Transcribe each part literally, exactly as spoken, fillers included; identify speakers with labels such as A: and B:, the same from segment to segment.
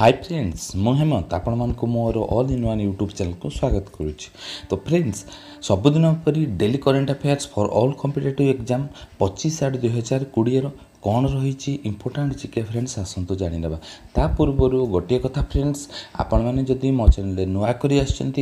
A: Hi friends मु हेमंत आपण मानक मोर all in one YouTube channel को स्वागत करुच्ची। तो फ्रेंड्स सबुदिन परी daily current affairs for all competitive exam पच्चीस आठ दुई हजार कोड़े कौन रही इंपोर्टाट जिके फ्रेंड्स आसतु जाणीना ता पूर्वर गोटे कथा फ्रेंड्स आपण मैंने जदि मो चैनल नुआ कर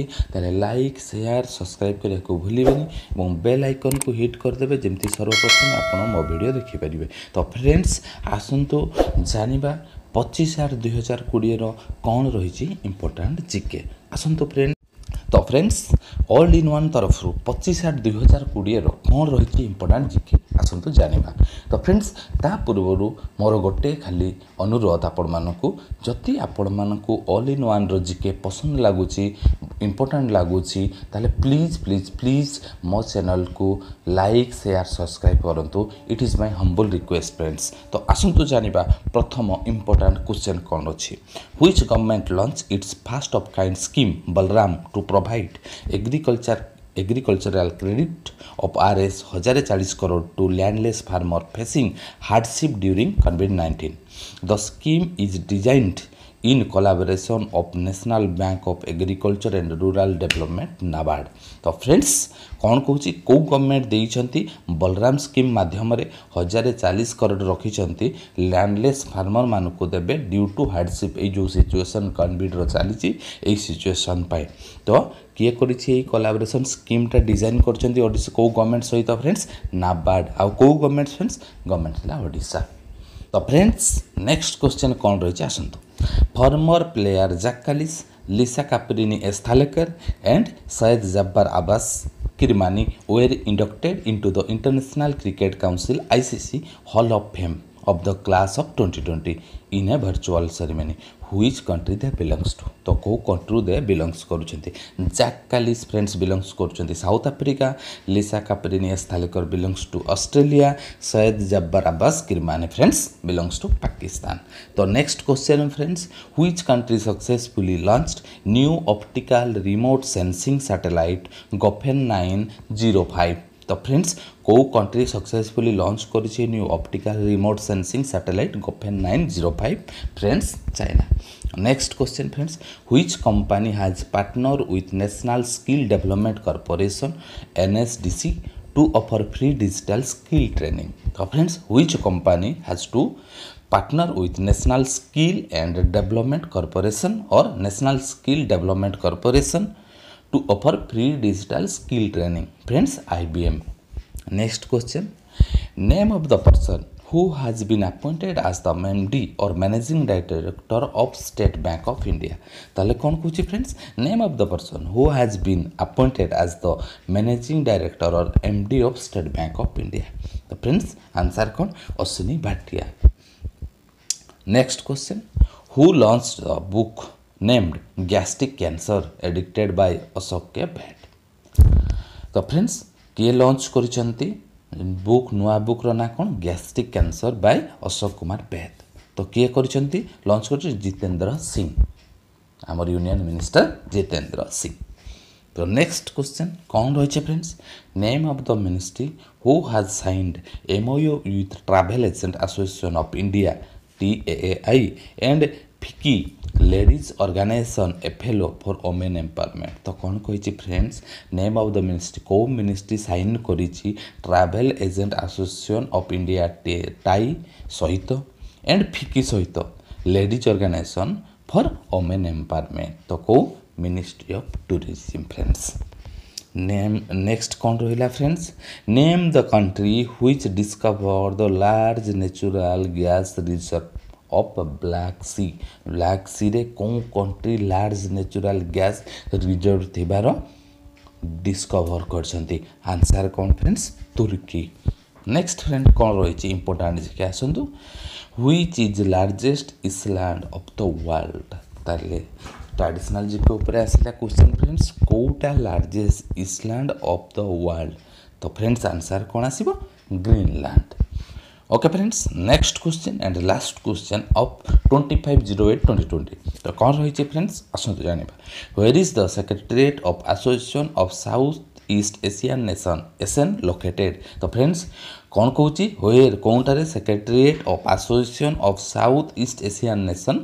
A: लाइक शेयर सब्सक्राइब करने को भूलें और बेल आइकन को हिट करदे जमी सर्वप्रथम आप मो वीडियो देखिपारे। तो फ्रेंड्स आसतु जानिबा पच्चीस आठ दुई हजार कोड़े कौन रही इंपोर्टाट जिके आसतु फ्रेंड्स। तो फ्रेंड्स ऑल इन वन तरफ पच्चीस आठ दुई हजार कोड़े कौन रही इंपोर्टाट जिके आसतु जानिबा। तो फ्रेंड्स ता पूर्वर मोर गोटे खाली अनुरोध आपण मानकु जदि आपण मानकु ऑल इन वन रो जिके पसंद लगुच इंपोर्टाट लगुच ताले प्लीज प्लीज प्लीज मो चैनल को लाइक शेयर सब्सक्राइब करंतु। It is my humble request friends. तो आसतु जानिबा प्रथम इंपोर्टाट क्वेश्चन कौन अच्छी which government launch its first of kind scheme Balram to provide agriculture agricultural credit of R S one thousand forty crore to landless farmer facing hardship during COVID nineteen. The scheme is designed in collaboration of National Bank of Agriculture and Rural Development NABARD. तो friends कौन कौच कौ government देइछंती Balram scheme माध्यम हजार चालीस करोड़ रखी landless farmer मान को देबे ड्यू टू हार्डशिप ए जो सिचुएशन कोविड रो चली ए सिचुएशन पाए। तो किए करी कोलाबोरेशन स्कीमटा डिजाइन करछंती ओडिशा कौ गवर्नमेंट सहित फ्रेंड्स नाबार्ड आ कौ गवर्नमेंट फ्रेंड्स गवर्नमेंट ला ओडिशा। तो फ्रेंड्स नेक्स्ट क्वेश्चन कौन रही आसतु former player Jacques Kallis Lisa Caprini Sthalekar and Syed Jabbar Abbas Kirmani were inducted into the International Cricket Council I C C Hall of Fame of the class of twenty twenty in a virtual ceremony. Which country they belongs to? तो को country they belongs करुछंती Jacques Kallis friends belongs करुछंती South Africa, Lisa Caprini Sthalekar belongs to Australia, Syed Jabbar Abbas Kirmani friends belongs to Pakistan. तो next question friends which country successfully launched new optical remote sensing satellite Gaofen nine zero five. तो friends को country successfully launch करिछि new optical remote sensing satellite Gaofen nine zero five friends China. Next question friends which company has partner with National Skill Development Corporation N S D C to offer free digital skill training. तो friends which company has to partner with National Skill and Development Corporation और National Skill Development Corporation to offer free digital skill training friends I B M. Next question name of the person who has been appointed as the M D or managing director of State Bank of India. ताले कौन कुछ friends name of the person who has been appointed as the managing director or M D of State Bank of India. तो friends answer कौन Ashwini Bhatia. Next question who launched the book named gastric cancer addicted by Ashok के भेट। तो friends किए launch करिसंती book नुआ book रो ना कौन gastric cancer by Ashok Kumar Bed. तो किए करिसंती लॉन्च कर जितेंद्र सिंह आमर यूनियन मिनिस्टर जितेंद्र सिंह। तो नेक्स्ट क्वेश्चन कौन रही friends name of the ministry who has signed MoU with Travel Agent Association of India T A A I and FICCI Ladies Organisation FLO for women empowerment. तो कौन कही friends name of the ministry कौ ministry sign करिछि Travel Agent Association of India टाई सहित and FICCI सहित Ladies Organisation for women empowerment. तो कौ ministry of tourism friends. Name next कौन रहा friends name the country which discover the large natural gas reserve of Black Sea. Black Sea रे कौन country large natural gas reserve थिबार discover करछंती answer कौन friends तुर्की। नेक्स्ट फ्रेंड कौन रही इंपोर्टाट जिके आसतु which is largest island of the world. ताले ट्रेडिशनल जिके ऊपर आसला क्वेश्चन फ्रेंड्स कोटा largest island of the world. तो फ्रेंड्स आंसर कौन आसीबो Greenland. Okay friends next question and last question of twenty five zero eight twenty twenty. तो कौन रही फ्रेंड्स आसतु जानिबा where is the secretariat of Association of South East Asian Nation ASEAN located. तो friends कौन कहूँ वेयर कौनटारे secretariat of Association of South East Asian Nation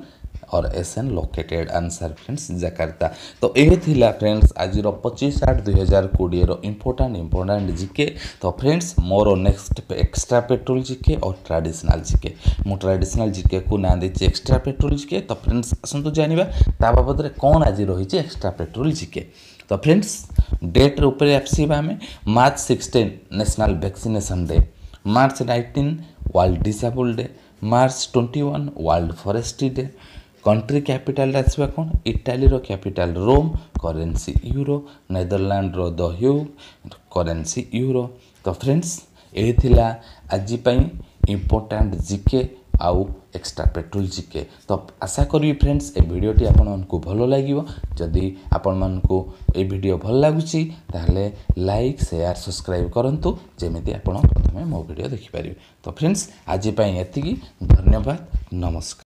A: और ASEAN located answer friends Jakarta. तो ये थिला फ्रेंड्स आज पच्चीस आठ दुई हजार कोड़े इंपोर्टाट इंपोर्टाट जिके। तो friends more next extra petrol GK और ट्रेडिशनल जिके मु ट्रेडिशनल जिके को ना देती एक्स्ट्रा पेट्रोल जिके। तो फ्रेंड्स आसतु जानिबा ता बाबद रे कौन आज रही एक्स्ट्रा पेट्रोल जिके। तो फ्रेंड्स डेट ऊपर आसीबा आमे March sixteen National Vaccination Day, March nineteen World Disable Day, March twenty one World Forestry Day. Country capital आसवा कौन इटाली रो capital Rome, currency euro, Netherland रो द ह्यूग करेंसी यूरो। तो फ्रेंड्स ये थिला आज पई इंपोर्टेंट जिके आउ एक्स्ट्रा पेट्रोल जिके। तो आशा करी फ्रेंड्स ए वीडियोटी आपण मानकु भलो लागिवो। जदि आपण मानकु ए वीडियो भल लागुची ताहले लाइक शेयर सब्सक्राइब करंतु जेमिति आपण प्रथमे मो वीडियो देखि पारिबे। तो फ्रेंड्स आज पई एतिकी, धन्यवाद, नमस्कार।